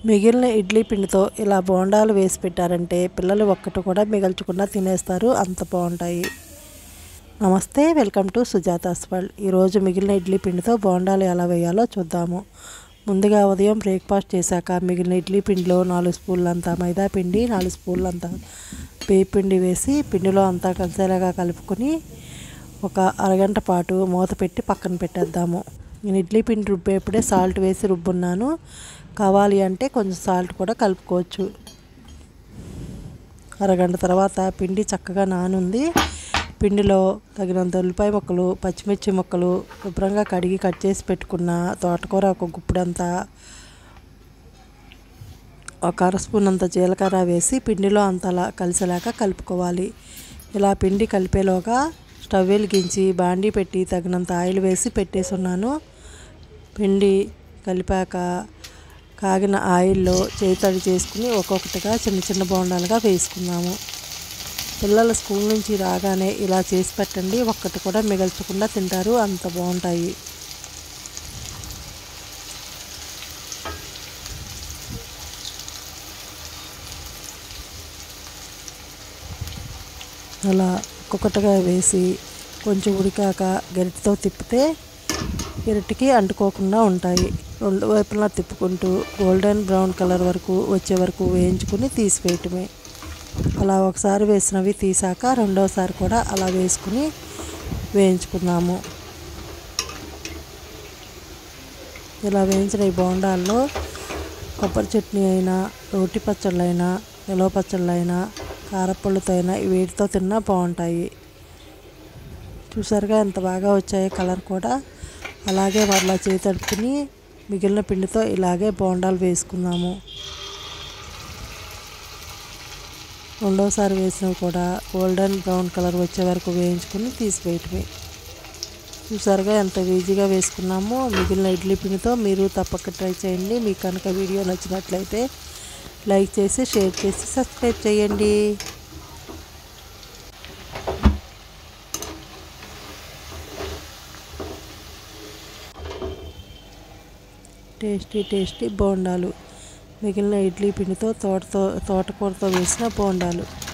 మిగిలిన ఇడ్లీ పిండితో ఇలా బోండాలు వేసి పెట్టారంటే పిల్లలు ఒక్కటి కూడా మిగల్చకుండా తినేస్తారు, అంత బాగుంటాయి. నమస్తే, వెల్కమ్ టు సుజాతాస్ వరల్డ్. ఈరోజు మిగిలిన ఇడ్లీ పిండితో బోండాలు ఎలా వేయాలో చూద్దాము. ముందుగా ఉదయం బ్రేక్ఫాస్ట్ చేశాక మిగిలిన ఇడ్లీ పిండిలో 4 స్పూన్లంత మైదా పిండి, 4 స్పూన్లంత బియ్యం పిండి వేసి పిండిలో అంతా కలిసేలాగా కలుపుకొని ఒక అరగంట పాటు మూత పెట్టి పక్కన పెట్టేద్దాము. నేను ఇడ్లీ పిండి రుబ్బేప్పుడే సాల్ట్ వేసి రుబ్బున్నాను. కావాలి అంటే కొంచెం సాల్ట్ కూడా కలుపుకోవచ్చు. అరగంట తర్వాత పిండి చక్కగా నానుంది. పిండిలో తగినంత ఉల్లిపాయ ముక్కలు, పచ్చిమిర్చి ముక్కలు, శుభ్రంగా కడిగి కట్ చేసి పెట్టుకున్న తోటకూర ఒక గుప్పిడంతా, ఒక అర స్పూన్ అంత జీలకర్ర వేసి పిండిలో అంతలా కలిసేలాగా కలుపుకోవాలి. ఇలా పిండి కలిపేలోగా స్టవ్ వెలిగించి బాండీ పెట్టి తగినంత ఆయిల్ వేసి పెట్టేసున్నాను. పిండి కలిపాక కాగిన ఆయిల్లో చేతడి చేసుకుని ఒక్కొక్కటిగా చిన్న చిన్న బోండాలుగా వేసుకున్నాము. పిల్లలు స్కూల్ నుంచి రాగానే ఇలా చేసి పెట్టండి, ఒక్కటి కూడా మిగల్చకుండా తింటారు, అంత బాగుంటాయి. అలా ఒక్కొక్కటిగా వేసి కొంచెం ఉడికాక గరిటెతో తిప్పితే గరిటెకి అంటుకోకుండా ఉంటాయి. రెండు వైపులా తిప్పుకుంటూ గోల్డెన్ బ్రౌన్ కలర్ వరకు వచ్చే వరకు వేయించుకుని తీసివేయటమే. అలా ఒకసారి వేసినవి తీసాక రెండోసారి కూడా అలా వేసుకుని వేయించుకున్నాము. ఇలా వేయించిన ఈ బోండాల్లో కొబ్బరి చట్నీ అయినా, రోటి పచ్చళ్ళు అయినా, నిలవ పచ్చళ్ళు అయినా, కారపళ్ళతో అయినా వీటితో తిన్నా బాగుంటాయి. చూసారుగా ఎంత బాగా వచ్చాయి కలర్ కూడా. అలాగే మరలా చేతడుపుకుని మిగిలిన పిండితో ఇలాగే బోండాలు వేసుకున్నాము. రెండోసారి వేసినవి కూడా గోల్డెన్ బ్రౌన్ కలర్ వచ్చే వరకు వేయించుకుని తీసివేయటమే. చూసారుగా ఎంత ఈజీగా వేసుకున్నామో. మిగిలిన ఇడ్లీ పిండితో మీరు తప్పక ట్రై చేయండి. మీకు కనుక వీడియో నచ్చినట్లయితే లైక్ చేసి, షేర్ చేసి, సబ్స్క్రైబ్ చేయండి. టేస్టీ బోండాలు, మిగిలిన ఇడ్లీ పిండితో తోటకూరతో వేసిన బోండాలు.